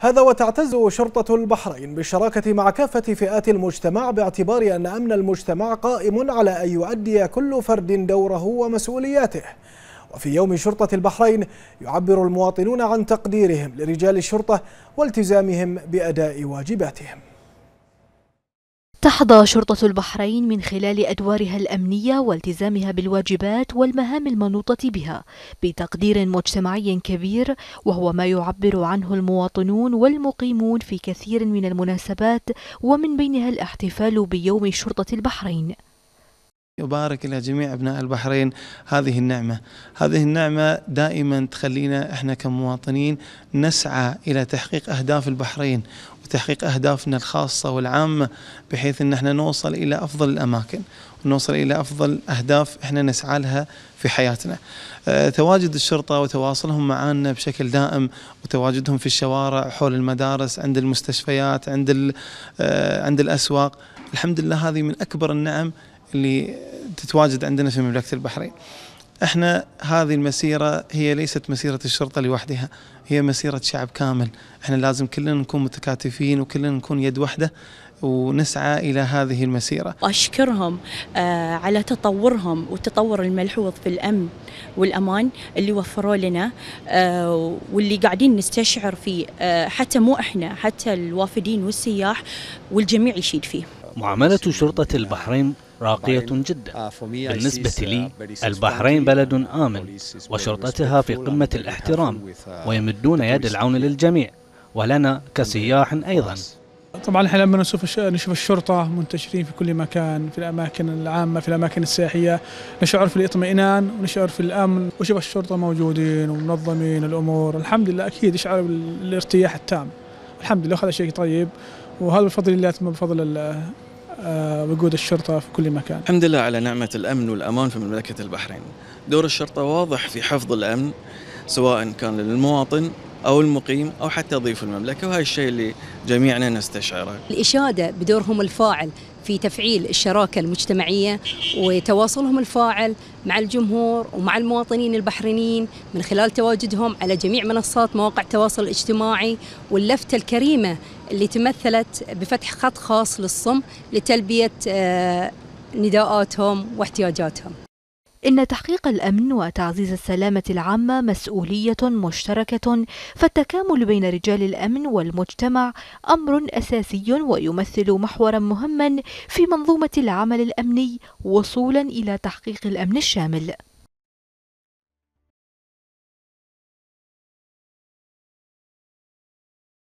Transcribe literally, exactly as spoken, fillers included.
هذا وتعتز شرطة البحرين بالشراكة مع كافة فئات المجتمع، باعتبار أن أمن المجتمع قائم على أن يؤدي كل فرد دوره ومسؤولياته. وفي يوم شرطة البحرين يعبر المواطنون عن تقديرهم لرجال الشرطة والتزامهم بأداء واجباتهم. تحظى شرطة البحرين من خلال أدوارها الأمنية والتزامها بالواجبات والمهام المنوطة بها بتقدير مجتمعي كبير، وهو ما يعبر عنه المواطنون والمقيمون في كثير من المناسبات، ومن بينها الاحتفال بيوم شرطة البحرين. يبارك إلى جميع أبناء البحرين هذه النعمة، هذه النعمة دائما تخلينا إحنا كمواطنين نسعى إلى تحقيق أهداف البحرين وتحقيق أهدافنا الخاصة والعامة، بحيث أن احنا نوصل إلى أفضل الأماكن ونوصل إلى أفضل أهداف احنا نسعى لها في حياتنا. أه تواجد الشرطة وتواصلهم معنا بشكل دائم، وتواجدهم في الشوارع، حول المدارس، عند المستشفيات، عند أه عند الأسواق، الحمد لله هذه من أكبر النعم اللي تتواجد عندنا في مملكة البحرين. احنا هذه المسيرة هي ليست مسيرة الشرطة لوحدها، هي مسيرة شعب كامل. احنا لازم كلنا نكون متكاتفين وكلنا نكون يد واحدة ونسعى إلى هذه المسيرة. أشكرهم على تطورهم والتطور الملحوظ في الأمن والأمان اللي وفروا لنا، واللي قاعدين نستشعر فيه، حتى مو احنا، حتى الوافدين والسياح والجميع يشيد فيه. معاملة شرطة البحرين راقية جدا. بالنسبة لي البحرين بلد آمن، وشرطتها في قمة الاحترام، ويمدون يد العون للجميع ولنا كسياح أيضا. طبعا احنا لما نشوف نشوف الشرطة منتشرين في كل مكان، في الأماكن العامة، في الأماكن السياحية، نشعر في الاطمئنان ونشعر في الأمن، وشوف الشرطة موجودين ومنظمين الأمور، الحمد لله أكيد يشعر بالارتياح التام. الحمد لله هذا شيء طيب، وهذا بفضل الله ثم بفضل وجود الشرطة في كل مكان. الحمد لله على نعمة الأمن والأمان في مملكة البحرين. دور الشرطة واضح في حفظ الأمن، سواء كان للمواطن أو المقيم أو حتى ضيف المملكة، وهذا الشيء اللي جميعنا نستشعره. الإشادة بدورهم الفاعل في تفعيل الشراكة المجتمعية وتواصلهم الفاعل مع الجمهور ومع المواطنين البحرينيين من خلال تواجدهم على جميع منصات مواقع التواصل الاجتماعي، واللفتة الكريمة اللي تمثلت بفتح خط خاص للصم لتلبية نداءاتهم واحتياجاتهم. إن تحقيق الأمن وتعزيز السلامة العامة مسؤولية مشتركة، فالتكامل بين رجال الأمن والمجتمع أمر أساسي ويمثل محورا مهما في منظومة العمل الأمني وصولا إلى تحقيق الأمن الشامل.